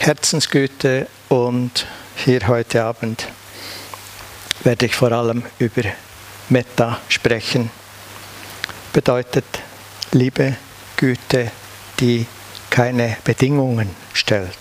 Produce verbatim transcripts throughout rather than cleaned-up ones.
Herzensgüte, und hier heute Abend werde ich vor allem über Metta sprechen. Bedeutet Liebe, Güte, die keine Bedingungen stellt.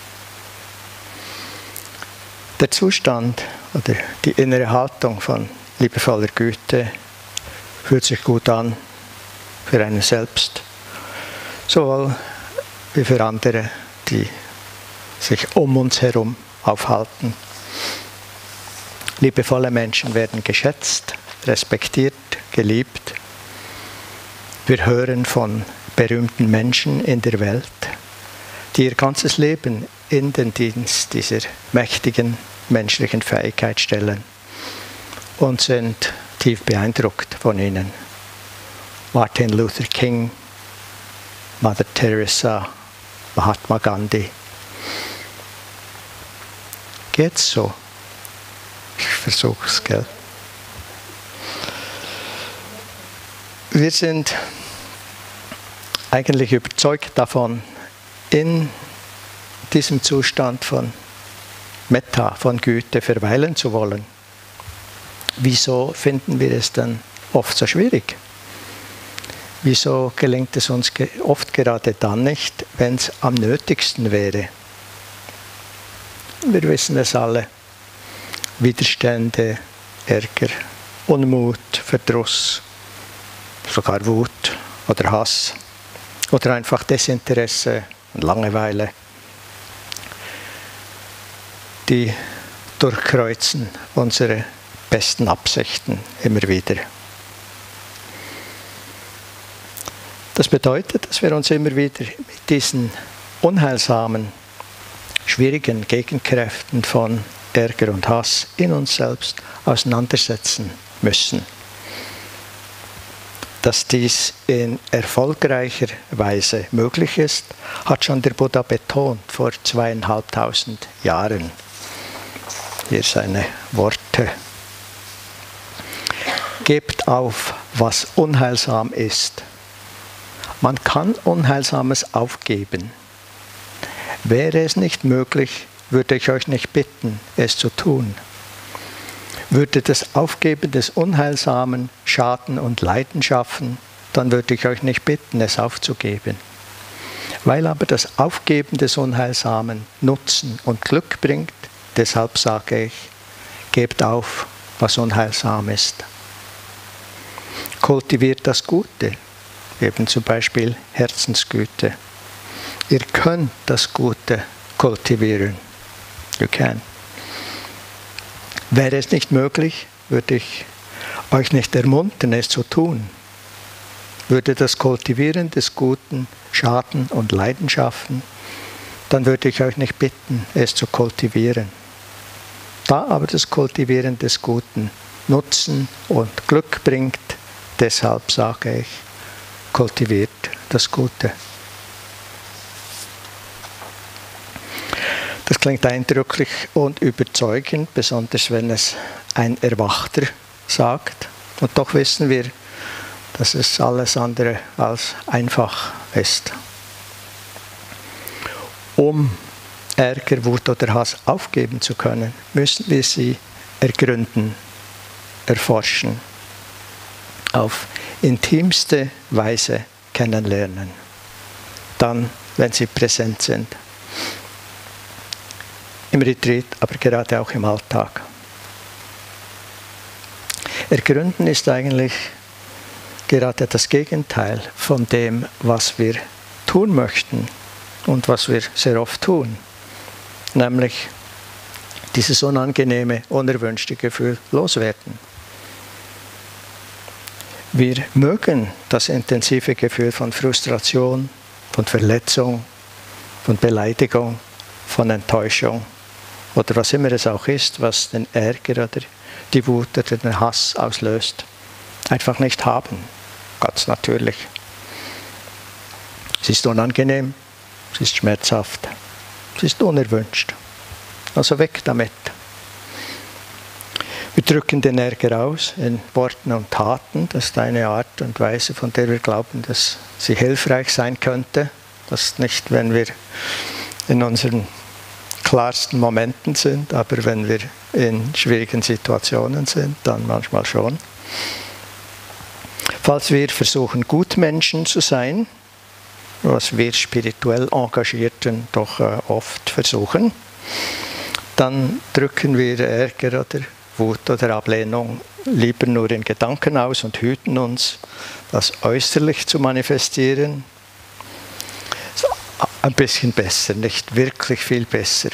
Der Zustand oder die innere Haltung von liebevoller Güte fühlt sich gut an für einen selbst, sowohl wie für andere, die sich um uns herum aufhalten. Liebevolle Menschen werden geschätzt, respektiert, geliebt. Wir hören von berühmten Menschen in der Welt, die ihr ganzes Leben in den Dienst dieser mächtigen menschlichen Fähigkeit stellen und sind tief beeindruckt von ihnen. Martin Luther King, Mother Teresa, Mahatma Gandhi. Geht's so? Ich versuch's, gell? Wir sind eigentlich überzeugt davon, in diesem Zustand von Metta, von Güte, verweilen zu wollen. Wieso finden wir es dann oft so schwierig? Wieso gelingt es uns oft gerade dann nicht, wenn es am nötigsten wäre? Wir wissen es alle. Widerstände, Ärger, Unmut, Verdruss, sogar Wut oder Hass oder einfach Desinteresse und Langeweile, die durchkreuzen unsere besten Absichten immer wieder. Das bedeutet, dass wir uns immer wieder mit diesen unheilsamen, schwierigen Gegenkräften von Ärger und Hass in uns selbst auseinandersetzen müssen. Dass dies in erfolgreicher Weise möglich ist, hat schon der Buddha betont vor zweieinhalbtausend Jahren. Hier seine Worte. Gebt auf, was unheilsam ist. Man kann Unheilsames aufgeben. Wäre es nicht möglich, würde ich euch nicht bitten, es zu tun. Würde das Aufgeben des Unheilsamen Schaden und Leiden schaffen, dann würde ich euch nicht bitten, es aufzugeben. Weil aber das Aufgeben des Unheilsamen Nutzen und Glück bringt, deshalb sage ich, gebt auf, was unheilsam ist. Kultiviert das Gute, eben zum Beispiel Herzensgüte. Ihr könnt das Gute kultivieren. You can. Wäre es nicht möglich, würde ich euch nicht ermuntern, es zu tun. Würde das Kultivieren des Guten Schaden und Leiden schaffen, dann würde ich euch nicht bitten, es zu kultivieren. Da aber das Kultivieren des Guten Nutzen und Glück bringt, deshalb sage ich, kultiviert das Gute. Das klingt eindrücklich und überzeugend, besonders wenn es ein Erwachter sagt. Und doch wissen wir, dass es alles andere als einfach ist. Um Ärger, Wut oder Hass aufgeben zu können, müssen wir sie ergründen, erforschen, auf intimste Weise kennenlernen. Dann, wenn sie präsent sind. Im Retreat, aber gerade auch im Alltag. Ergründen ist eigentlich gerade das Gegenteil von dem, was wir tun möchten und was wir sehr oft tun. Nämlich dieses unangenehme, unerwünschte Gefühl loswerden. Wir mögen das intensive Gefühl von Frustration, von Verletzung, von Beleidigung, von Enttäuschung oder was immer es auch ist, was den Ärger oder die Wut oder den Hass auslöst, einfach nicht haben. Ganz natürlich. Es ist unangenehm, es ist schmerzhaft, es ist unerwünscht. Also weg damit. Wir drücken den Ärger aus in Worten und Taten. Das ist eine Art und Weise, von der wir glauben, dass sie hilfreich sein könnte. Das nicht, wenn wir in unseren klarsten Momenten sind, aber wenn wir in schwierigen Situationen sind, dann manchmal schon. Falls wir versuchen, Gutmenschen zu sein, was wir spirituell Engagierten doch äh, oft versuchen, dann drücken wir Ärger oder Wut oder Ablehnung lieber nur in Gedanken aus und hüten uns, das äußerlich zu manifestieren. Ein bisschen besser, nicht wirklich viel besser.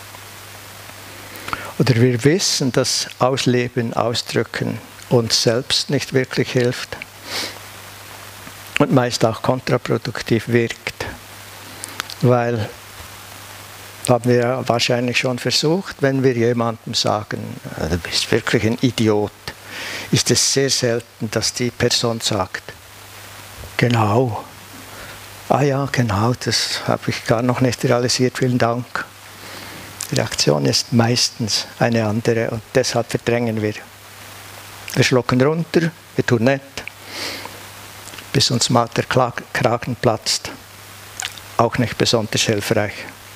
Oder wir wissen, dass Ausleben, Ausdrücken uns selbst nicht wirklich hilft und meist auch kontraproduktiv wirkt, weil, haben wir ja wahrscheinlich schon versucht, wenn wir jemandem sagen, du bist wirklich ein Idiot, ist es sehr selten, dass die Person sagt, genau, ah ja, genau, das habe ich gar noch nicht realisiert, vielen Dank. Die Reaktion ist meistens eine andere und deshalb verdrängen wir. Wir schlucken runter, wir tun nett, bis uns mal der Kragen platzt. Auch nicht besonders hilfreich.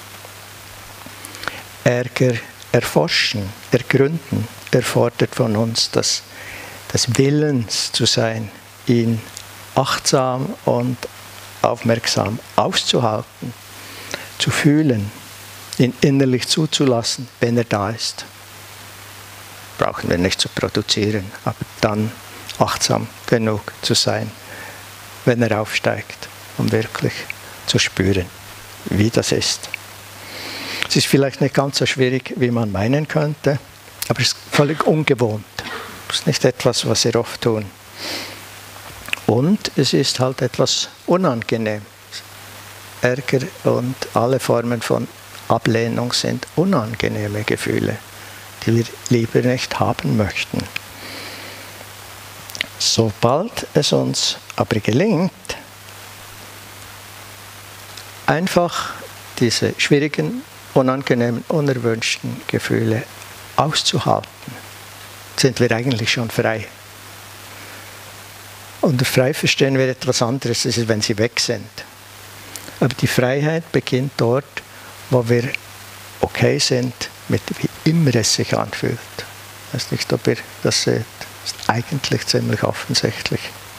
Ärger erforschen, ergründen, erfordert von uns das, das Willens zu sein, ihn achtsam und aufmerksam auszuhalten, zu fühlen, ihn innerlich zuzulassen, wenn er da ist. Brauchen wir nicht zu produzieren, aber dann achtsam genug zu sein, wenn er aufsteigt, um wirklich zu spüren, wie das ist. Es ist vielleicht nicht ganz so schwierig, wie man meinen könnte, aber es ist völlig ungewohnt. Es ist nicht etwas, was wir oft tun. Und es ist halt etwas unangenehm. Ärger und alle Formen von Ablehnung sind unangenehme Gefühle, die wir lieber nicht haben möchten. Sobald es uns aber gelingt, einfach diese schwierigen, unangenehmen, unerwünschten Gefühle auszuhalten, sind wir eigentlich schon frei. Unter frei verstehen wir etwas anderes, das ist, wenn sie weg sind. Aber die Freiheit beginnt dort, wo wir okay sind mit wie immer es sich anfühlt. Ich weiß nicht, ob ihr das seht. Das ist eigentlich ziemlich offensichtlich.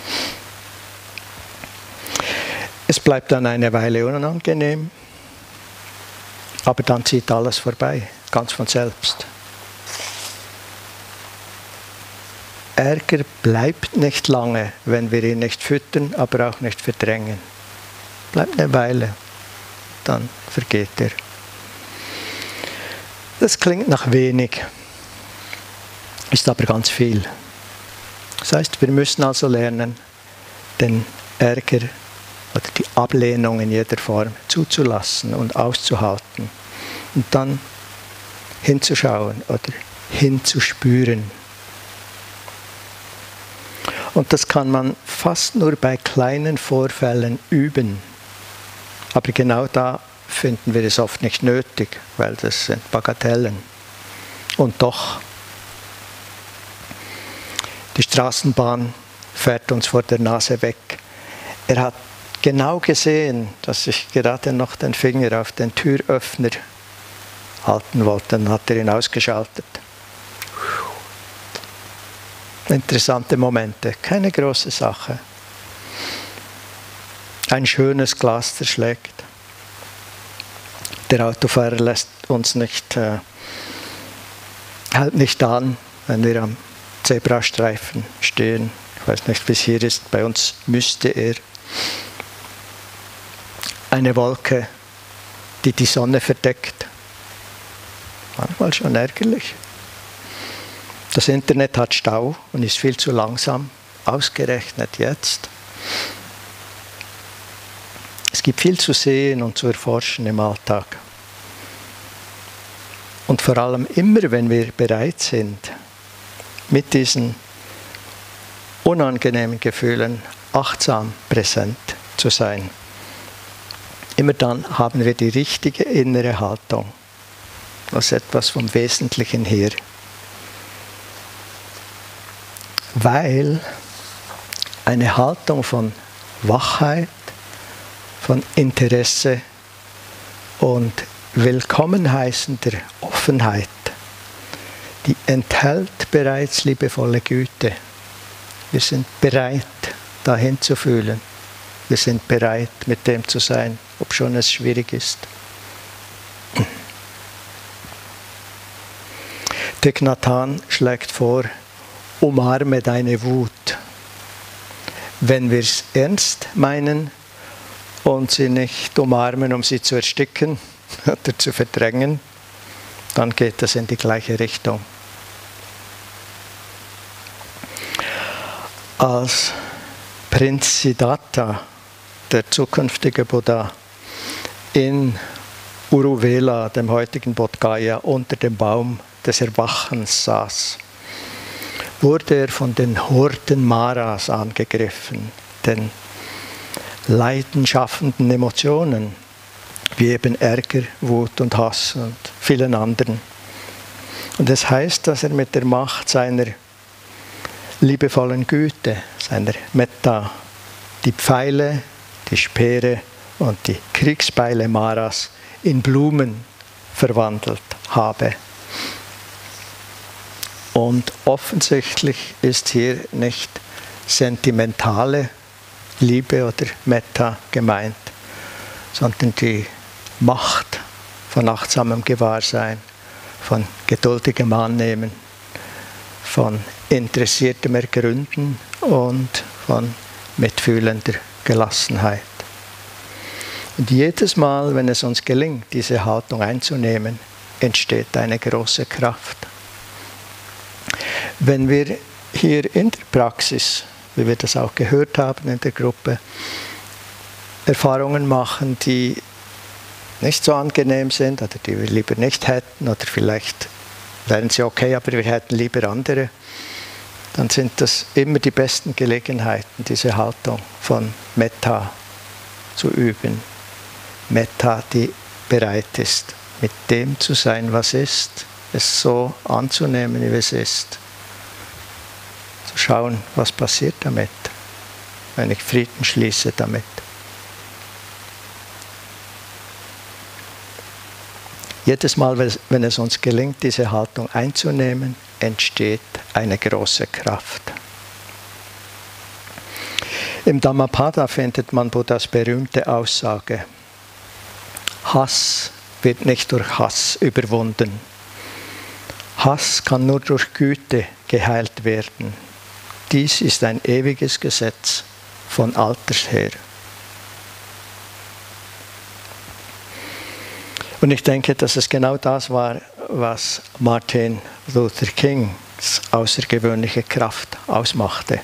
Es bleibt dann eine Weile unangenehm, aber dann zieht alles vorbei, ganz von selbst. Ärger bleibt nicht lange, wenn wir ihn nicht füttern, aber auch nicht verdrängen. Bleibt eine Weile, dann vergeht er. Das klingt nach wenig, ist aber ganz viel. Das heißt, wir müssen also lernen, den Ärger oder die Ablehnung in jeder Form zuzulassen und auszuhalten und dann hinzuschauen oder hinzuspüren. Und das kann man fast nur bei kleinen Vorfällen üben. Aber genau da finden wir es oft nicht nötig, weil das sind Bagatellen. Und doch, die Straßenbahn fährt uns vor der Nase weg. Er hat genau gesehen, dass ich gerade noch den Finger auf den Türöffner halten wollte, dann hat er ihn ausgeschaltet. Interessante Momente, keine große Sache. Ein schönes Glas zerschlägt. Der Autofahrer lässt uns nicht, äh, hält nicht an, wenn wir am Zebrastreifen stehen. Ich weiß nicht, wie es hier ist, bei uns müsste er. Eine Wolke, die die Sonne verdeckt. Manchmal schon ärgerlich. Das Internet hat Stau und ist viel zu langsam, ausgerechnet jetzt. Es gibt viel zu sehen und zu erforschen im Alltag. Und vor allem immer, wenn wir bereit sind, mit diesen unangenehmen Gefühlen achtsam präsent zu sein, immer dann haben wir die richtige innere Haltung. Das ist etwas vom Wesentlichen her. Weil eine Haltung von Wachheit, von Interesse und willkommen heißender Offenheit, die enthält bereits liebevolle Güte. Wir sind bereit, dahin zu fühlen. Wir sind bereit, mit dem zu sein, obschon es schwierig ist. Thich Nhat Hanh schlägt vor, umarme deine Wut. Wenn wir es ernst meinen und sie nicht umarmen, um sie zu ersticken oder zu verdrängen, dann geht das in die gleiche Richtung. Als Prinz Siddhartha, der zukünftige Buddha, in Uruvela, dem heutigen Bodh Gaya, unter dem Baum des Erwachens saß, wurde er von den Horden Maras angegriffen, den leidenschaffenden Emotionen, wie eben Ärger, Wut und Hass und vielen anderen. Und es heißt, dass er mit der Macht seiner liebevollen Güte, seiner Metta, die Pfeile, die Speere und die Kriegsbeile Maras in Blumen verwandelt habe. Und offensichtlich ist hier nicht sentimentale Liebe oder Metta gemeint, sondern die Macht von achtsamem Gewahrsein, von geduldigem Annehmen, von interessiertem Ergründen und von mitfühlender Gelassenheit. Und jedes Mal, wenn es uns gelingt, diese Haltung einzunehmen, entsteht eine große Kraft. Wenn wir hier in der Praxis, wie wir das auch gehört haben in der Gruppe, Erfahrungen machen, die nicht so angenehm sind oder die wir lieber nicht hätten oder vielleicht wären sie okay, aber wir hätten lieber andere, dann sind das immer die besten Gelegenheiten, diese Haltung von Metta zu üben. Metta, die bereit ist, mit dem zu sein, was ist, es so anzunehmen, wie es ist. Zu schauen, was passiert damit, wenn ich Frieden schließe damit. Jedes Mal, wenn es uns gelingt, diese Haltung einzunehmen, entsteht eine große Kraft. Im Dhammapada findet man Buddhas berühmte Aussage: Hass wird nicht durch Hass überwunden. Hass kann nur durch Güte geheilt werden. Dies ist ein ewiges Gesetz von alters her. Und ich denke, dass es genau das war, was Martin Luther Kings außergewöhnliche Kraft ausmachte.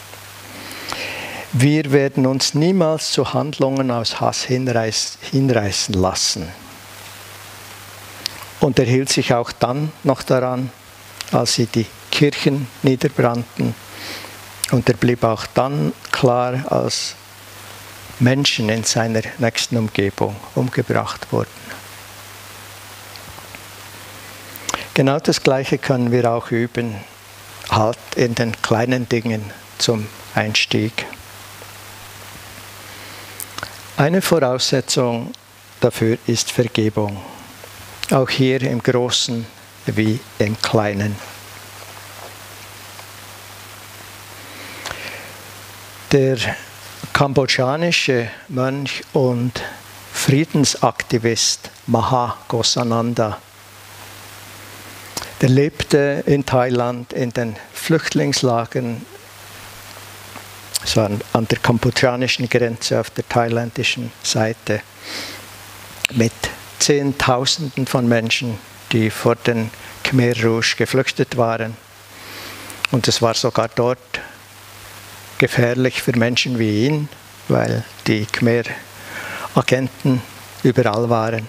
Wir werden uns niemals zu Handlungen aus Hass hinreiß, hinreißen lassen. Und er hielt sich auch dann noch daran, als sie die Kirchen niederbrannten. Und er blieb auch dann klar, als Menschen in seiner nächsten Umgebung umgebracht wurden. Genau das Gleiche können wir auch üben, halt in den kleinen Dingen zum Einstieg. Eine Voraussetzung dafür ist Vergebung, auch hier im Großen wie im Kleinen. Der kambodschanische Mönch und Friedensaktivist Maha Ghosananda, der lebte in Thailand in den Flüchtlingslagern, so an, an der kambodschanischen Grenze auf der thailändischen Seite, mit Zehntausenden von Menschen, die vor den Khmer Rouge geflüchtet waren. Und es war sogar dort gefährlich für Menschen wie ihn, weil die Khmer-Agenten überall waren.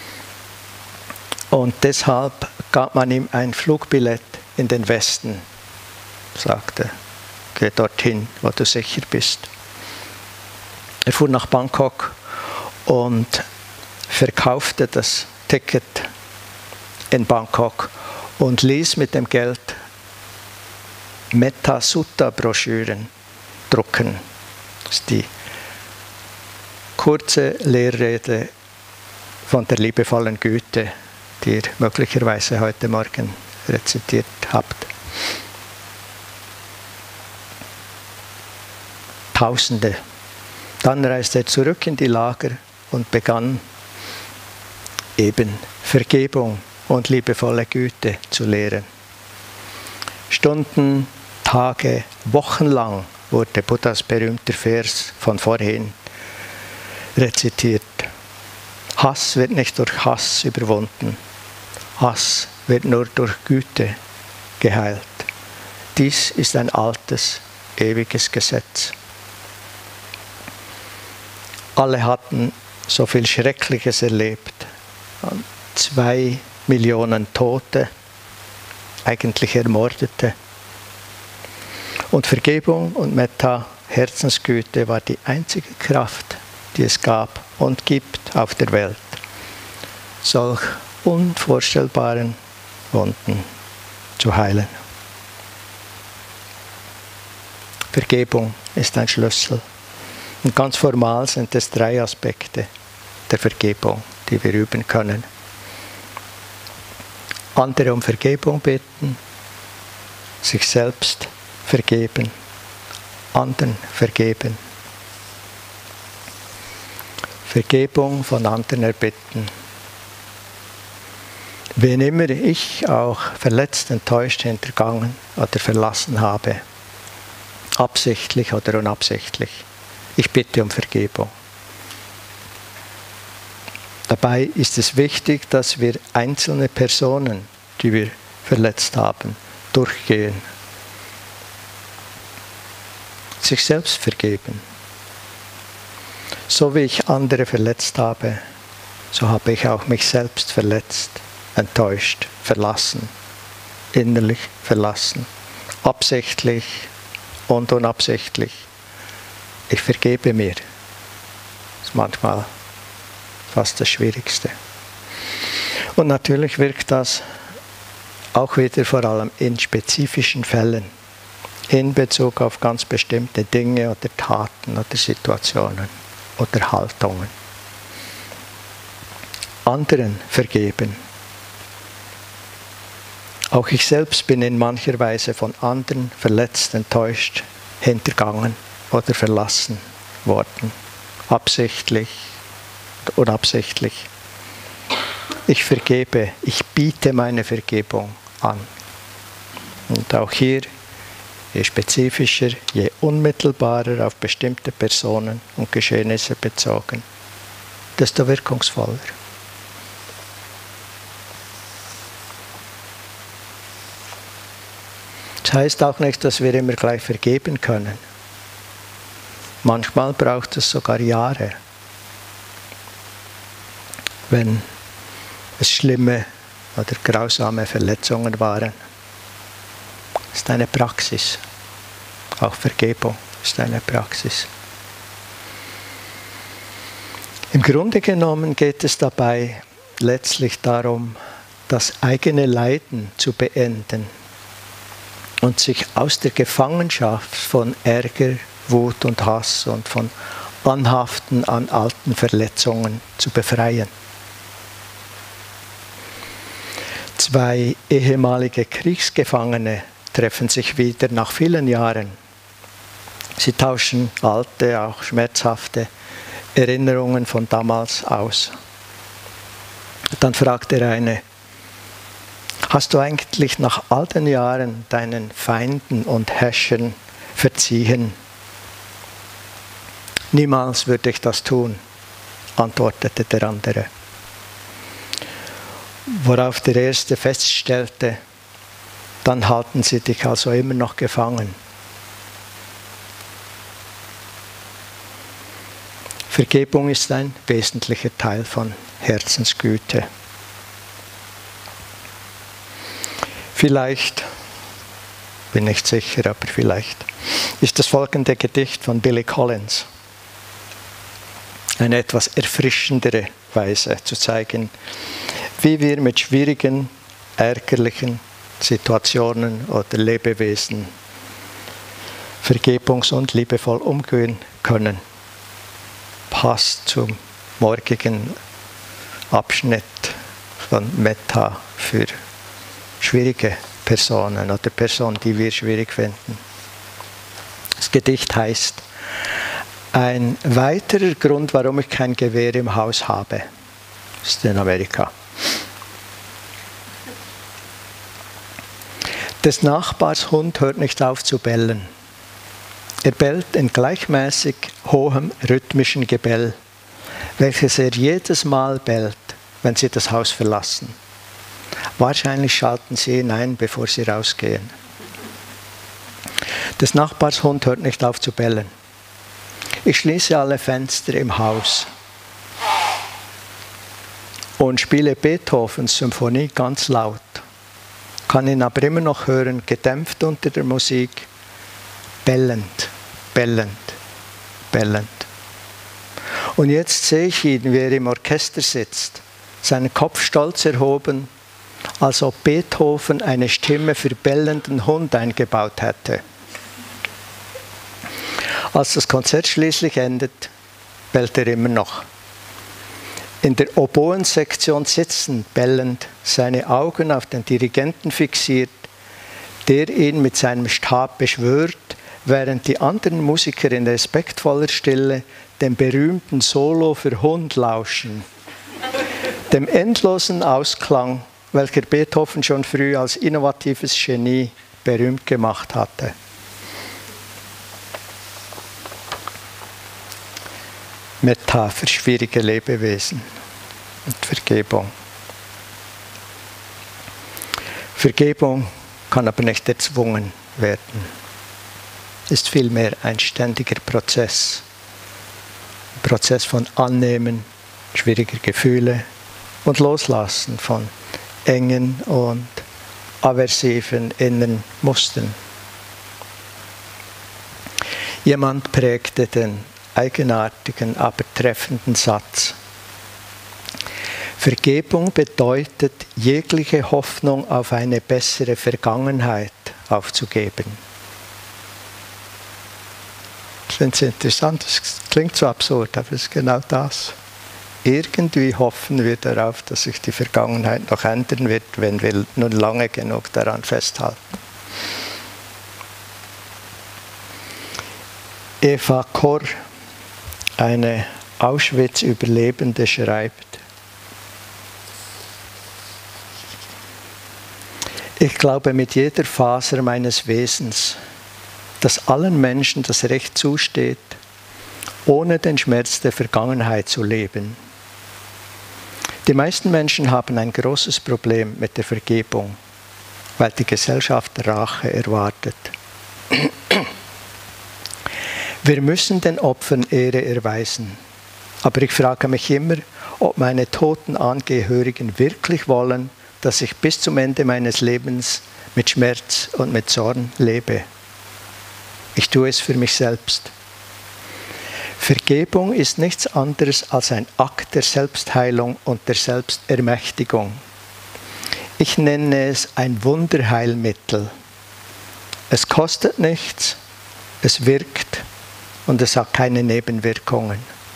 Und deshalb gab man ihm ein Flugbillett in den Westen, sagte, geh dorthin, wo du sicher bist. Er fuhr nach Bangkok und verkaufte das Ticket in Bangkok und ließ mit dem Geld Metta-Sutta-Broschüren drucken. Das ist die kurze Lehrrede von der liebevollen Güte, die ihr möglicherweise heute Morgen rezitiert habt. Tausende. Dann reiste er zurück in die Lager und begann eben Vergebung und liebevolle Güte zu lehren. Stunden, Tage, Wochen lang wurde Buddhas berühmter Vers von vorhin rezitiert. Hass wird nicht durch Hass überwunden. Hass wird nur durch Güte geheilt. Dies ist ein altes, ewiges Gesetz. Alle hatten so viel Schreckliches erlebt. Zwei Millionen Tote, eigentlich Ermordete. Und Vergebung und Metta, Herzensgüte, war die einzige Kraft, die es gab und gibt auf der Welt, solch unvorstellbaren Wunden zu heilen. Vergebung ist ein Schlüssel. Und ganz formal sind es drei Aspekte der Vergebung, die wir üben können. Andere um Vergebung bitten, sich selbst vergeben, anderen vergeben. Vergebung von anderen erbitten. Wen immer ich auch verletzt, enttäuscht, hintergangen oder verlassen habe, absichtlich oder unabsichtlich, ich bitte um Vergebung. Dabei ist es wichtig, dass wir einzelne Personen, die wir verletzt haben, durchgehen. Sich selbst vergeben. So wie ich andere verletzt habe, so habe ich auch mich selbst verletzt, enttäuscht, verlassen, innerlich verlassen, absichtlich und unabsichtlich. Ich vergebe mir. Das ist manchmal fast das Schwierigste. Und natürlich wirkt das auch wieder vor allem in spezifischen Fällen, in Bezug auf ganz bestimmte Dinge oder Taten oder Situationen oder Haltungen. Anderen vergeben. Auch ich selbst bin in mancher Weise von anderen verletzt, enttäuscht, hintergangen oder verlassen worden. Absichtlich oder unabsichtlich. Ich vergebe, ich biete meine Vergebung an. Und auch hier, je spezifischer, je unmittelbarer auf bestimmte Personen und Geschehnisse bezogen, desto wirkungsvoller. Das heißt auch nicht, dass wir immer gleich vergeben können. Manchmal braucht es sogar Jahre, wenn es schlimme oder grausame Verletzungen waren. Das ist eine Praxis. Auch Vergebung ist eine Praxis. Im Grunde genommen geht es dabei letztlich darum, das eigene Leiden zu beenden und sich aus der Gefangenschaft von Ärger, Wut und Hass und von Anhaften an alten Verletzungen zu befreien. Zwei ehemalige Kriegsgefangene treffen sich wieder nach vielen Jahren. Sie tauschen alte, auch schmerzhafte Erinnerungen von damals aus. Dann fragt der eine: Hast du eigentlich nach all den Jahren deinen Feinden und Herrschern verziehen? Niemals würde ich das tun, antwortete der andere. Worauf der erste feststellte: Dann halten sie dich also immer noch gefangen. Vergebung ist ein wesentlicher Teil von Herzensgüte. Vielleicht, bin nicht sicher, aber vielleicht ist das folgende Gedicht von Billy Collins eine etwas erfrischendere Weise zu zeigen, wie wir mit schwierigen, ärgerlichen Situationen oder Lebewesen vergebungs- und liebevoll umgehen können. Passt zum morgigen Abschnitt von Metta für schwierige Personen oder Personen, die wir schwierig finden. Das Gedicht heißt: Ein weiterer Grund, warum ich kein Gewehr im Haus habe. Das ist in Amerika. Des Nachbars Hund hört nicht auf zu bellen. Er bellt in gleichmäßig hohem rhythmischen Gebell, welches er jedes Mal bellt, wenn sie das Haus verlassen. Wahrscheinlich schalten sie ihn ein, bevor sie rausgehen. Des Nachbars Hund hört nicht auf zu bellen. Ich schließe alle Fenster im Haus und spiele Beethovens Symphonie ganz laut, kann ihn aber immer noch hören, gedämpft unter der Musik, bellend, bellend, bellend. Und jetzt sehe ich ihn, wie er im Orchester sitzt, seinen Kopf stolz erhoben, als ob Beethoven eine Stimme für bellenden Hund eingebaut hätte. Als das Konzert schließlich endet, bellt er immer noch. In der Oboensektion sitzend, bellend, seine Augen auf den Dirigenten fixiert, der ihn mit seinem Stab beschwört, während die anderen Musiker in respektvoller Stille dem berühmten Solo für Hund lauschen, dem endlosen Ausklang, welcher Beethoven schon früh als innovatives Genie berühmt gemacht hatte. Metta für schwierige Lebewesen und Vergebung. Vergebung kann aber nicht erzwungen werden. Ist vielmehr ein ständiger Prozess. Ein Prozess von Annehmen schwieriger Gefühle und Loslassen von engen und aversiven inneren Mustern. Jemand prägte den eigenartigen, aber treffenden Satz: Vergebung bedeutet, jegliche Hoffnung auf eine bessere Vergangenheit aufzugeben. Ich finde es interessant, es klingt so absurd, aber es ist genau das. Irgendwie hoffen wir darauf, dass sich die Vergangenheit noch ändern wird, wenn wir nur lange genug daran festhalten. Eva Korr, eine Auschwitz-Überlebende, schreibt: Ich glaube mit jeder Faser meines Wesens, dass allen Menschen das Recht zusteht, ohne den Schmerz der Vergangenheit zu leben. Die meisten Menschen haben ein großes Problem mit der Vergebung, weil die Gesellschaft Rache erwartet. Wir müssen den Opfern Ehre erweisen, aber ich frage mich immer, ob meine toten Angehörigen wirklich wollen, dass ich bis zum Ende meines Lebens mit Schmerz und mit Zorn lebe. Ich tue es für mich selbst. Vergebung ist nichts anderes als ein Akt der Selbstheilung und der Selbstermächtigung. Ich nenne es ein Wunderheilmittel. Es kostet nichts, es wirkt und es hat keine Nebenwirkungen.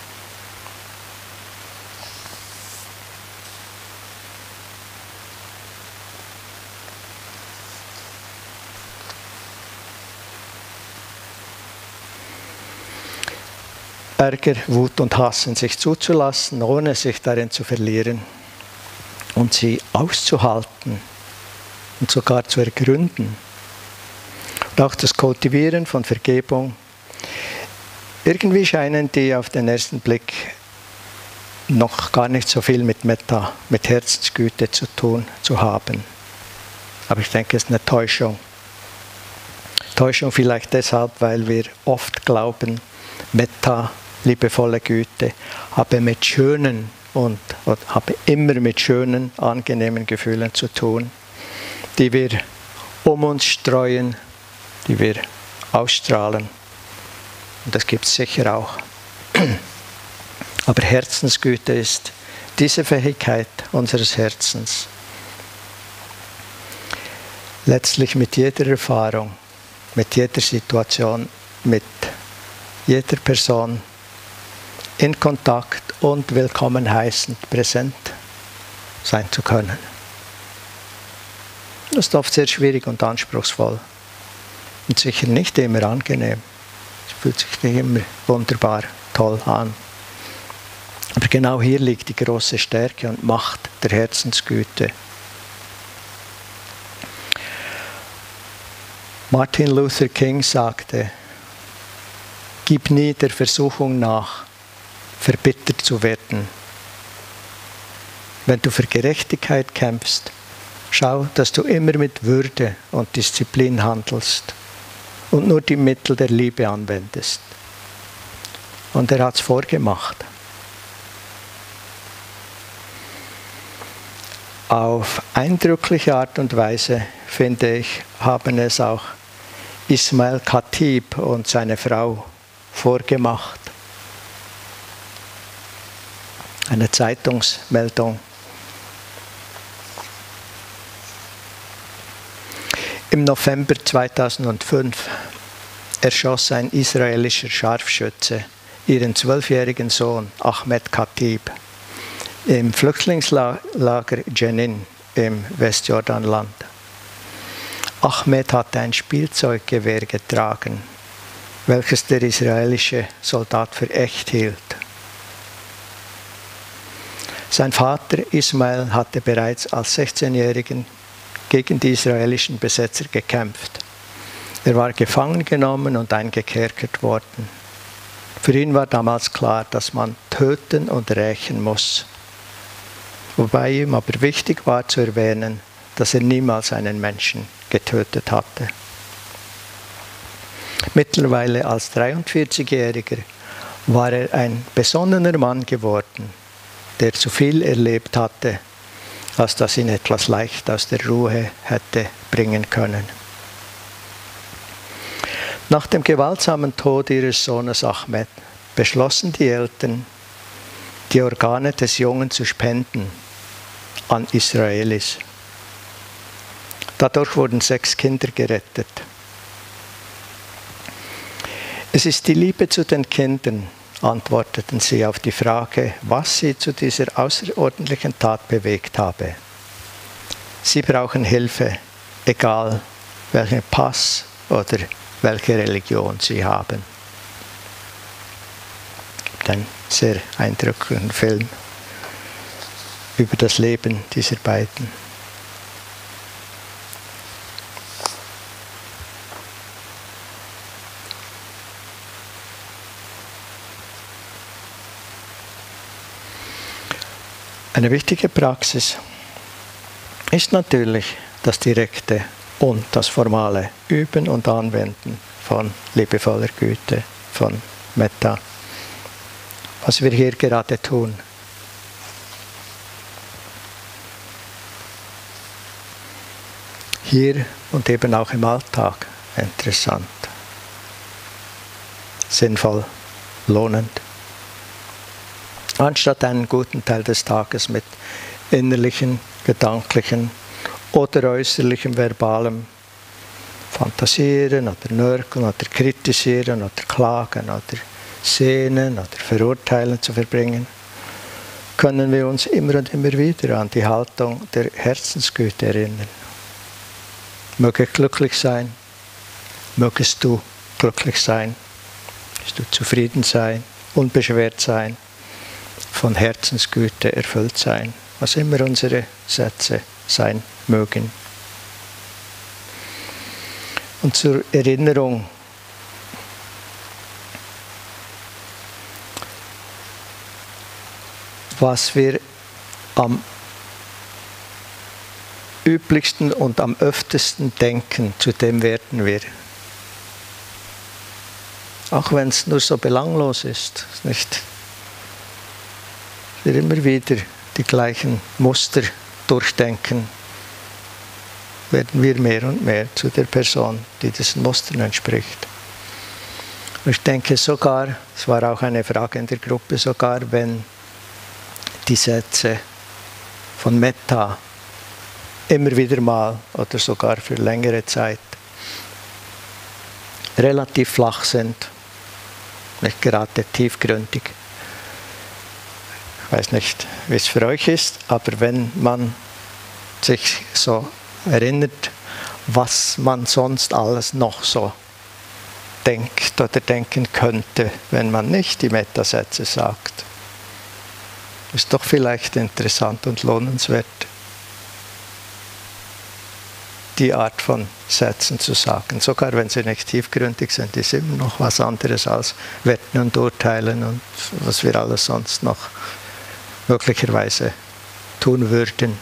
Ärger, Wut und Hass in sich zuzulassen, ohne sich darin zu verlieren und sie auszuhalten und sogar zu ergründen. Und auch das Kultivieren von Vergebung. Irgendwie scheinen die auf den ersten Blick noch gar nicht so viel mit Metta, mit Herzensgüte zu tun zu haben. Aber ich denke, es ist eine Täuschung. Täuschung vielleicht deshalb, weil wir oft glauben, Metta, liebevolle Güte, habe mit schönen und, und habe immer mit schönen, angenehmen Gefühlen zu tun, die wir um uns streuen, die wir ausstrahlen. Und das gibt es sicher auch. Aber Herzensgüte ist diese Fähigkeit unseres Herzens, letztlich mit jeder Erfahrung, mit jeder Situation, mit jeder Person in Kontakt und willkommen heißend präsent sein zu können. Das ist oft sehr schwierig und anspruchsvoll und sicher nicht immer angenehm. Es fühlt sich nicht immer wunderbar toll an. Aber genau hier liegt die große Stärke und Macht der Herzensgüte. Martin Luther King sagte, gib nie der Versuchung nach, verbittert zu werden. Wenn du für Gerechtigkeit kämpfst, schau, dass du immer mit Würde und Disziplin handelst und nur die Mittel der Liebe anwendest. Und er hat es vorgemacht. Auf eindrückliche Art und Weise, finde ich, haben es auch Ismail Khatib und seine Frau vorgemacht. Eine Zeitungsmeldung. Im November zweitausendfünf erschoss ein israelischer Scharfschütze ihren zwölfjährigen Sohn Ahmed Khatib im Flüchtlingslager Jenin im Westjordanland. Ahmed hatte ein Spielzeuggewehr getragen, welches der israelische Soldat für echt hielt. Sein Vater Ismail hatte bereits als sechzehnjährigen gegen die israelischen Besetzer gekämpft. Er war gefangen genommen und eingekerkert worden. Für ihn war damals klar, dass man töten und rächen muss. Wobei ihm aber wichtig war zu erwähnen, dass er niemals einen Menschen getötet hatte. Mittlerweile als dreiundvierzigjähriger war er ein besonnener Mann geworden, der zu viel erlebt hatte, als dass ihn etwas leicht aus der Ruhe hätte bringen können. Nach dem gewaltsamen Tod ihres Sohnes Ahmed beschlossen die Eltern, die Organe des Jungen zu spenden an Israelis. Dadurch wurden sechs Kinder gerettet. Es ist die Liebe zu den Kindern, antworteten sie auf die Frage, was sie zu dieser außerordentlichen Tat bewegt habe. Sie brauchen Hilfe, egal welchen Pass oder welche Religion sie haben. Es gibt einen sehr eindrücklichen Film über das Leben dieser beiden. Eine wichtige Praxis ist natürlich das direkte und das formale Üben und Anwenden von liebevoller Güte, von Metta, was wir hier gerade tun. Hier und eben auch im Alltag interessant, sinnvoll, lohnend. Anstatt einen guten Teil des Tages mit innerlichen, gedanklichen oder äußerlichem verbalem Fantasieren oder Nörgeln oder Kritisieren oder Klagen oder Sehnen oder Verurteilen zu verbringen, können wir uns immer und immer wieder an die Haltung der Herzensgüte erinnern. Möge ich glücklich sein, mögest du glücklich sein, mögest du zufrieden sein, unbeschwert sein, von Herzensgüte erfüllt sein, was immer unsere Sätze sein mögen. Und zur Erinnerung, was wir am üblichsten und am öftesten denken, zu dem werden wir. Auch wenn es nur so belanglos ist, nicht? Wir immer wieder die gleichen Muster durchdenken, werden wir mehr und mehr zu der Person, die diesen Mustern entspricht. Und ich denke sogar, es war auch eine Frage in der Gruppe, sogar wenn die Sätze von Metta immer wieder mal oder sogar für längere Zeit relativ flach sind, nicht gerade tiefgründig. Ich weiß nicht, wie es für euch ist, aber wenn man sich so erinnert, was man sonst alles noch so denkt oder denken könnte, wenn man nicht die Metasätze sagt, ist doch vielleicht interessant und lohnenswert, die Art von Sätzen zu sagen. Sogar wenn sie nicht tiefgründig sind, ist immer noch was anderes als Werten und Urteilen und was wir alles sonst noch möglicherweise tun würden.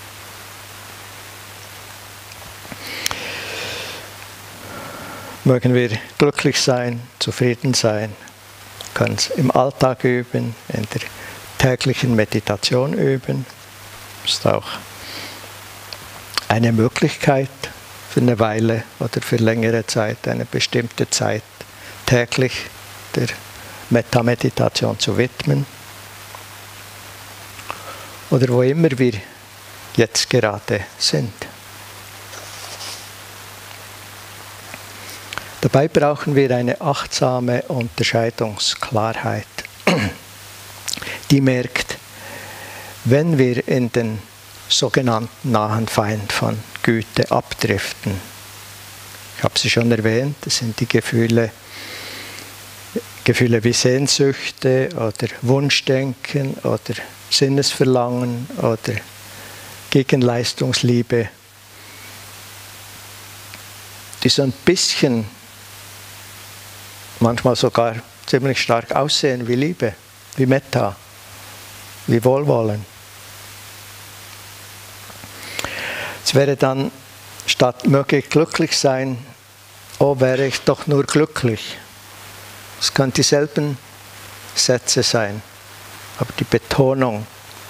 Mögen wir glücklich sein, zufrieden sein, können es im Alltag üben, in der täglichen Meditation üben. Ist auch eine Möglichkeit für eine Weile oder für längere Zeit, eine bestimmte Zeit täglich der Metta-Meditation zu widmen. Oder wo immer wir jetzt gerade sind. Dabei brauchen wir eine achtsame Unterscheidungsklarheit, die merkt, wenn wir in den sogenannten nahen Feind von Güte abdriften. Ich habe sie schon erwähnt, das sind die Gefühle, Gefühle wie Sehnsüchte oder Wunschdenken oder Sinnesverlangen oder Gegenleistungsliebe, die so ein bisschen, manchmal sogar ziemlich stark aussehen wie Liebe, wie Metta, wie Wohlwollen. Es wäre dann, statt möge ich glücklich sein, oh, wäre ich doch nur glücklich. Es können dieselben Sätze sein, aber die Betonung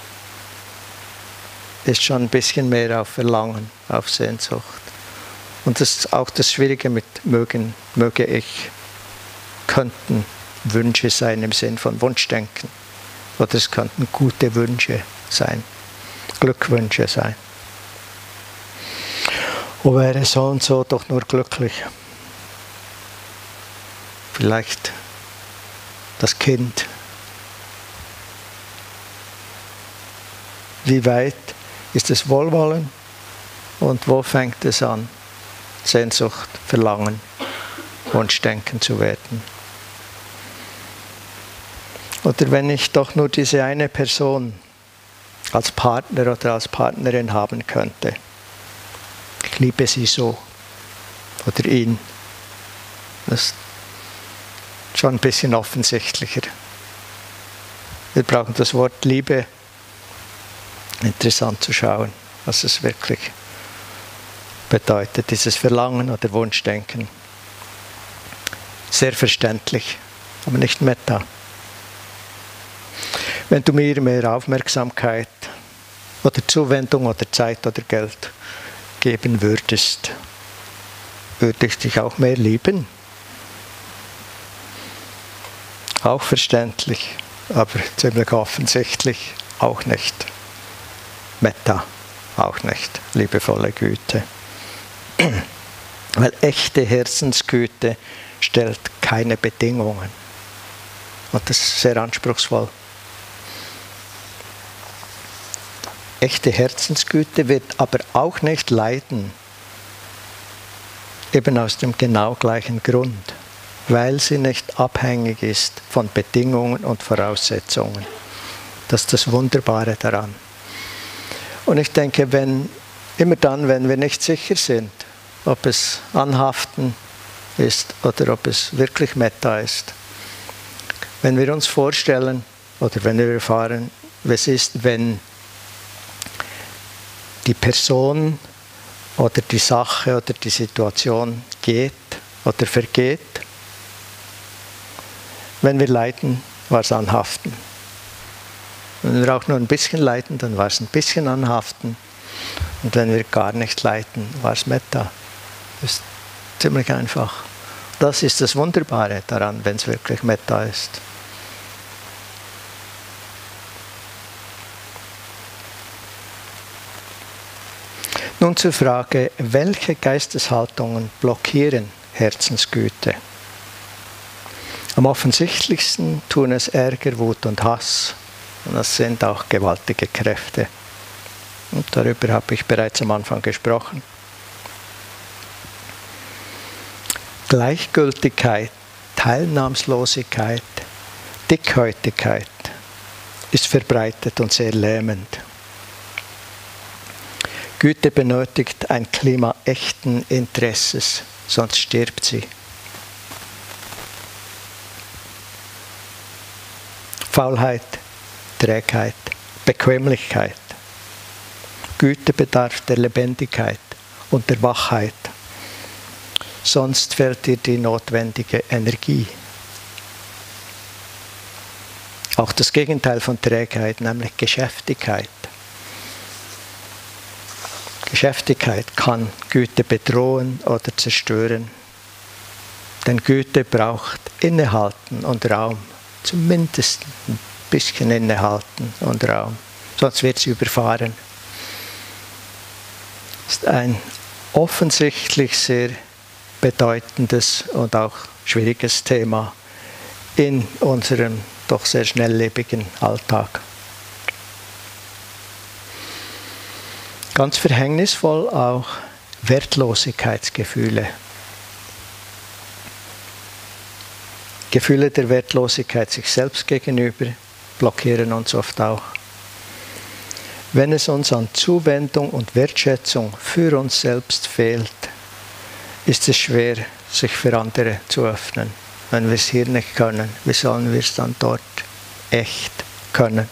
ist schon ein bisschen mehr auf Verlangen, auf Sehnsucht. Und das ist auch das Schwierige mit mögen, möge ich, könnten Wünsche sein im Sinn von Wunschdenken. Oder es könnten gute Wünsche sein, Glückwünsche sein. Oh, wäre so und so doch nur glücklich. Vielleicht das Kind. Wie weit ist es Wohlwollen und wo fängt es an, Sehnsucht, Verlangen, Wunschdenken zu werden? Oder wenn ich doch nur diese eine Person als Partner oder als Partnerin haben könnte. Ich liebe sie so. Oder ihn. Das ist schon ein bisschen offensichtlicher. Wir brauchen das Wort Liebe. Interessant zu schauen, was es wirklich bedeutet, dieses Verlangen oder Wunschdenken. Sehr verständlich, aber nicht Metta. Wenn du mir mehr Aufmerksamkeit oder Zuwendung oder Zeit oder Geld geben würdest, würde ich dich auch mehr lieben. Auch verständlich, aber ziemlich offensichtlich auch nicht. Metta, auch nicht. Liebevolle Güte. Weil echte Herzensgüte stellt keine Bedingungen. Und das ist sehr anspruchsvoll. Echte Herzensgüte wird aber auch nicht leiden, eben aus dem genau gleichen Grund, weil sie nicht abhängig ist von Bedingungen und Voraussetzungen. Das ist das Wunderbare daran. Und ich denke, wenn, immer dann, wenn wir nicht sicher sind, ob es Anhaften ist oder ob es wirklich Metta ist, wenn wir uns vorstellen oder wenn wir erfahren, was ist, wenn die Person oder die Sache oder die Situation geht oder vergeht. Wenn wir leiden, war es Anhaften. Wenn wir auch nur ein bisschen leiden, dann war es ein bisschen Anhaften. Und wenn wir gar nicht leiden, war es Metta. Das ist ziemlich einfach. Das ist das Wunderbare daran, wenn es wirklich Metta ist. Nun zur Frage, welche Geisteshaltungen blockieren Herzensgüte? Am offensichtlichsten tun es Ärger, Wut und Hass, Und das sind auch gewaltige Kräfte. Und darüber habe ich bereits am Anfang gesprochen. Gleichgültigkeit, Teilnahmslosigkeit, Dickhäutigkeit ist verbreitet und sehr lähmend. Güte benötigt ein Klima echten Interesses, sonst stirbt sie. Faulheit, Trägheit, Bequemlichkeit. Güte bedarf der Lebendigkeit und der Wachheit. Sonst fehlt dir die notwendige Energie. Auch das Gegenteil von Trägheit, nämlich Geschäftigkeit. Geschäftigkeit kann Güte bedrohen oder zerstören. Denn Güte braucht Innehalten und Raum. Zumindest ein bisschen Innehalten und Raum. Sonst wird sie überfahren. Das ist ein offensichtlich sehr bedeutendes und auch schwieriges Thema in unserem doch sehr schnelllebigen Alltag. Ganz verhängnisvoll auch Wertlosigkeitsgefühle. Gefühle der Wertlosigkeit sich selbst gegenüber blockieren uns oft auch. Wenn es uns an Zuwendung und Wertschätzung für uns selbst fehlt, ist es schwer, sich für andere zu öffnen. Wenn wir es hier nicht können, wie sollen wir es dann dort echt können?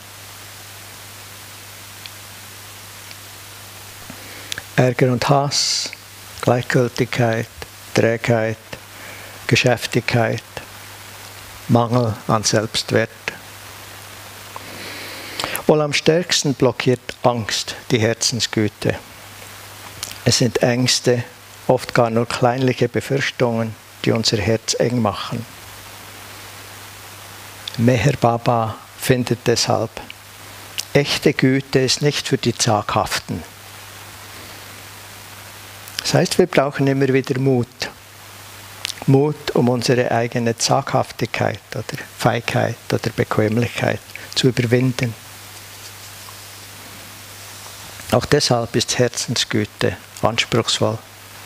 Ärger und Hass, Gleichgültigkeit, Trägheit, Geschäftigkeit, Mangel an Selbstwert. Wohl am stärksten blockiert Angst die Herzensgüte. Es sind Ängste, oft gar nur kleinliche Befürchtungen, die unser Herz eng machen. Meher Baba findet deshalb, echte Güte ist nicht für die Zaghaften. Das heißt, wir brauchen immer wieder Mut. Mut, um unsere eigene Zaghaftigkeit oder Feigheit oder Bequemlichkeit zu überwinden. Auch deshalb ist Herzensgüte anspruchsvoll.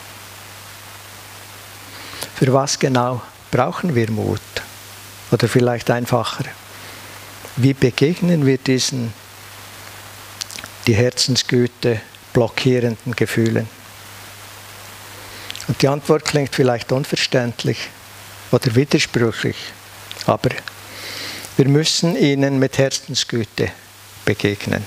Für was genau brauchen wir Mut? Oder vielleicht einfacher, wie begegnen wir diesen, die Herzensgüte blockierenden Gefühlen? Und die Antwort klingt vielleicht unverständlich oder widersprüchlich, aber wir müssen ihnen mit Herzensgüte begegnen.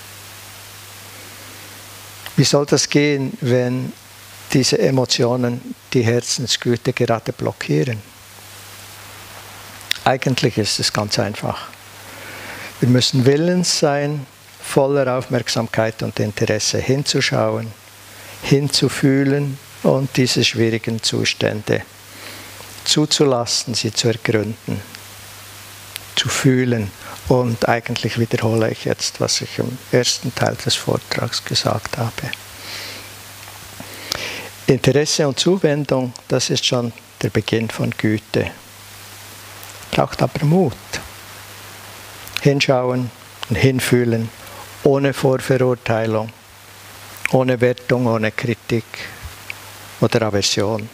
Wie soll das gehen, wenn diese Emotionen die Herzensgüte gerade blockieren? Eigentlich ist es ganz einfach. Wir müssen willens sein, voller Aufmerksamkeit und Interesse hinzuschauen, hinzufühlen und diese schwierigen Zustände zuzulassen, sie zu ergründen, zu fühlen. Und eigentlich wiederhole ich jetzt, was ich im ersten Teil des Vortrags gesagt habe. Interesse und Zuwendung, das ist schon der Beginn von Güte. Braucht aber Mut. Hinschauen und hinfühlen, ohne Vorverurteilung, ohne Wertung, ohne Kritik oder Aversion.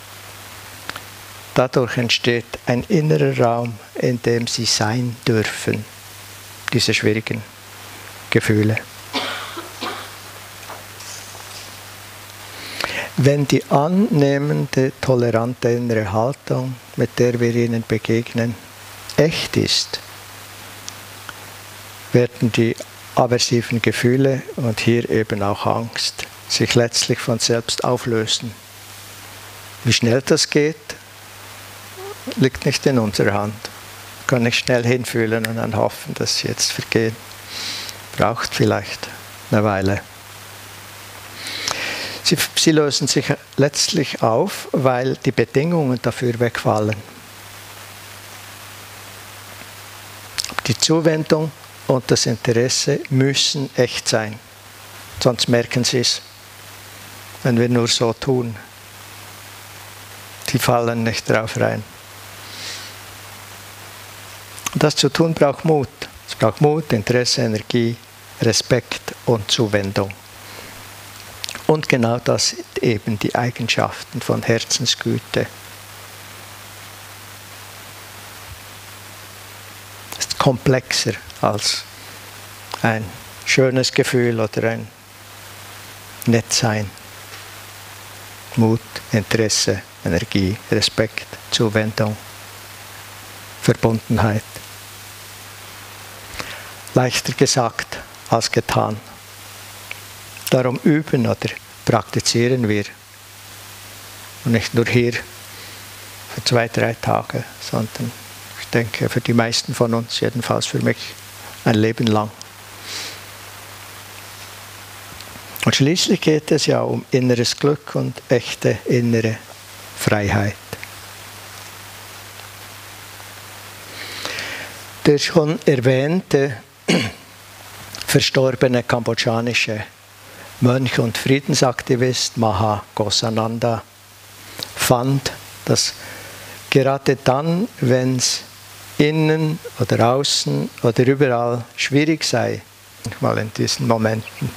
Dadurch entsteht ein innerer Raum, in dem sie sein dürfen, diese schwierigen Gefühle. Wenn die annehmende, tolerante innere Haltung, mit der wir ihnen begegnen, echt ist, werden die aversiven Gefühle und hier eben auch Angst sich letztlich von selbst auflösen. Wie schnell das geht, liegt nicht in unserer Hand. Man kann nicht schnell hinfühlen und dann hoffen, dass sie jetzt vergehen. Braucht vielleicht eine Weile. Sie, sie lösen sich letztlich auf, weil die Bedingungen dafür wegfallen. Die Zuwendung und das Interesse müssen echt sein. Sonst merken sie es, wenn wir nur so tun. Die fallen nicht drauf rein. Und das zu tun braucht Mut. Es Es braucht Mut, Interesse, Energie, Respekt und Zuwendung. Und genau das sind eben die Eigenschaften von Herzensgüte. Es ist komplexer als ein schönes Gefühl oder ein Nettsein. Mut, Interesse, Energie, Respekt, Zuwendung, Verbundenheit. Leichter gesagt als getan. Darum üben oder praktizieren wir. Und nicht nur hier für zwei, drei Tage, sondern ich denke für die meisten von uns, jedenfalls für mich, ein Leben lang. Und schließlich geht es ja um inneres Glück und echte innere Freiheit. Der schon erwähnte verstorbene kambodschanische Mönch und Friedensaktivist Maha Ghosananda fand, dass gerade dann, wenn es innen oder außen oder überall schwierig sei, manchmal in diesen Momenten.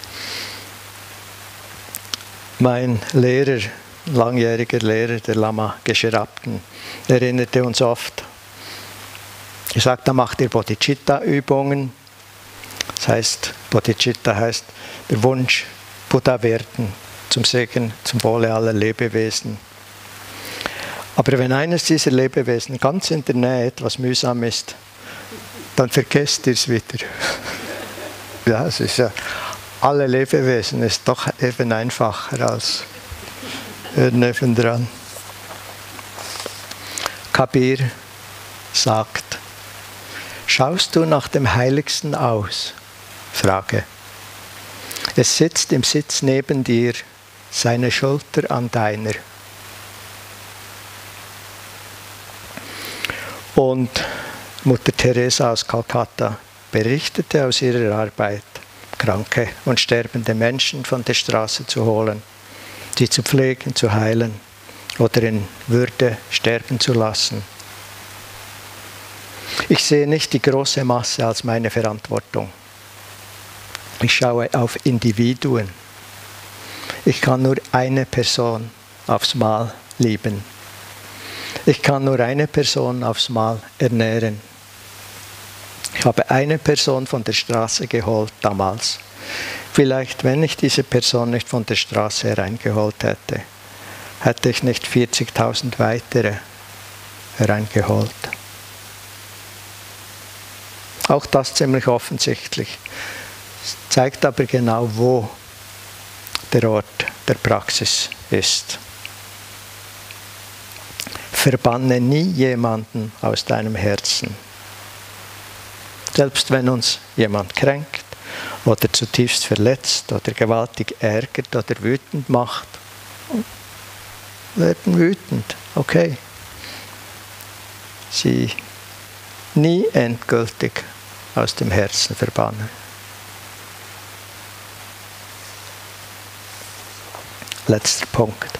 Mein Lehrer, langjähriger Lehrer, der Lama Geshe Rabten, erinnerte uns oft. Er sagt, da macht ihr Bodhicitta-Übungen. Das heißt, Bodhicitta heißt der Wunsch, Buddha werden, zum Segen, zum Wohle aller Lebewesen. Aber wenn eines dieser Lebewesen ganz in der Nähe etwas mühsam ist, dann vergesst ihr es wieder. Ja, es ist ja, alle Lebewesen ist doch eben einfacher als nebendran. Kabir sagt, schaust du nach dem Heiligsten aus? Frage. Es sitzt im Sitz neben dir, seine Schulter an deiner. Und Mutter Teresa aus Kalkutta berichtete aus ihrer Arbeit, kranke und sterbende Menschen von der Straße zu holen, sie zu pflegen, zu heilen oder in Würde sterben zu lassen. Ich sehe nicht die große Masse als meine Verantwortung. Ich schaue auf Individuen. Ich kann nur eine Person aufs Mal lieben. Ich kann nur eine Person aufs Mal ernähren. Ich habe eine Person von der Straße geholt damals. Vielleicht, wenn ich diese Person nicht von der Straße hereingeholt hätte, hätte ich nicht vierzigtausend weitere hereingeholt. Auch das ziemlich offensichtlich. Es zeigt aber genau, wo der Ort der Praxis ist. Verbanne nie jemanden aus deinem Herzen. Selbst wenn uns jemand kränkt oder zutiefst verletzt oder gewaltig ärgert oder wütend macht, werden wütend, okay. Sie nie endgültig aus dem Herzen verbannen. Letzter Punkt.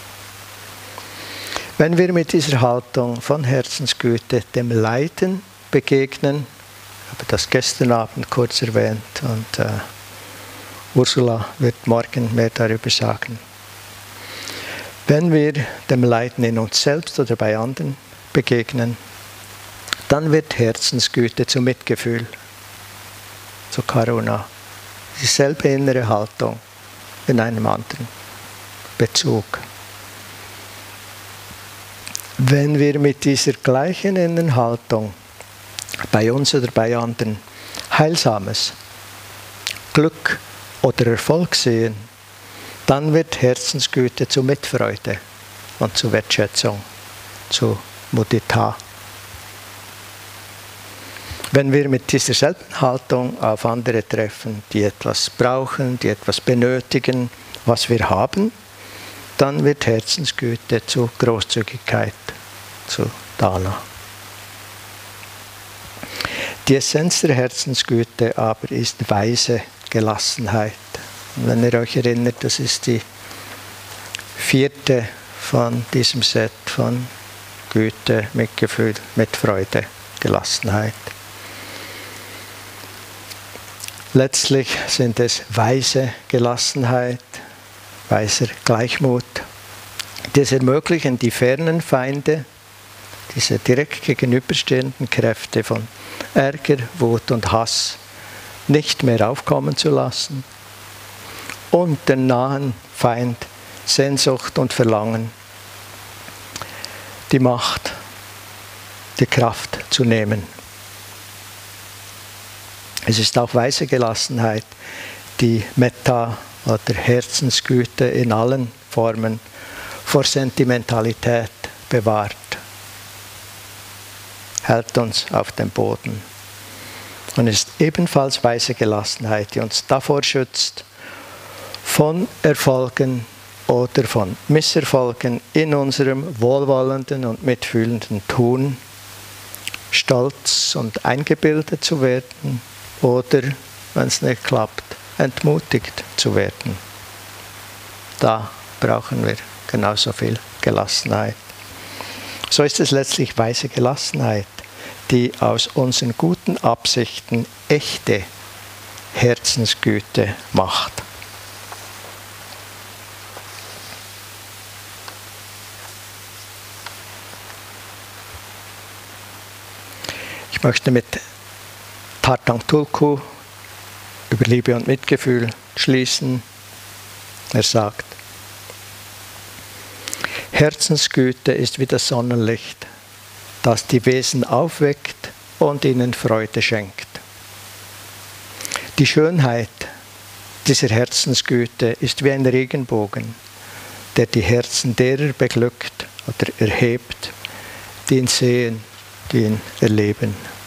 Wenn wir mit dieser Haltung von Herzensgüte dem Leiden begegnen, ich habe das gestern Abend kurz erwähnt und äh, Ursula wird morgen mehr darüber sagen. Wenn wir dem Leiden in uns selbst oder bei anderen begegnen, dann wird Herzensgüte zu Mitgefühl, zu Karuna. Dieselbe innere Haltung in einem anderen Bezug. Wenn wir mit dieser gleichen inneren Haltung bei uns oder bei anderen Heilsames, Glück oder Erfolg sehen, dann wird Herzensgüte zu Mitfreude und zu Wertschätzung, zu Mudita. Wenn wir mit dieser selben Haltung auf andere treffen, die etwas brauchen, die etwas benötigen, was wir haben, dann wird Herzensgüte zu Großzügigkeit, zu Dana. Die Essenz der Herzensgüte aber ist weise Gelassenheit. Und wenn ihr euch erinnert, das ist die vierte von diesem Set von Güte, Mitgefühl, Mitfreude, Gelassenheit. Letztlich sind es weise Gelassenheit, weiser Gleichmut. Das ermöglichen die fernen Feinde, diese direkt gegenüberstehenden Kräfte von Ärger, Wut und Hass nicht mehr aufkommen zu lassen und den nahen Feind Sehnsucht und Verlangen, die Macht, die Kraft zu nehmen. Es ist auch weise Gelassenheit, die Metta oder Herzensgüte in allen Formen vor Sentimentalität bewahrt, hält uns auf dem Boden. Und es ist ebenfalls weise Gelassenheit, die uns davor schützt, von Erfolgen oder von Misserfolgen in unserem wohlwollenden und mitfühlenden Tun stolz und eingebildet zu werden oder, wenn es nicht klappt, entmutigt zu werden. Da brauchen wir genauso viel Gelassenheit. So ist es letztlich weise Gelassenheit, die aus unseren guten Absichten echte Herzensgüte macht. Ich möchte mit Tartang Tulku über Liebe und Mitgefühl schließen. Er sagt: Herzensgüte ist wie das Sonnenlicht, das die Wesen aufweckt und ihnen Freude schenkt. Die Schönheit dieser Herzensgüte ist wie ein Regenbogen, der die Herzen derer beglückt oder erhebt, die ihn sehen, die ihn erleben.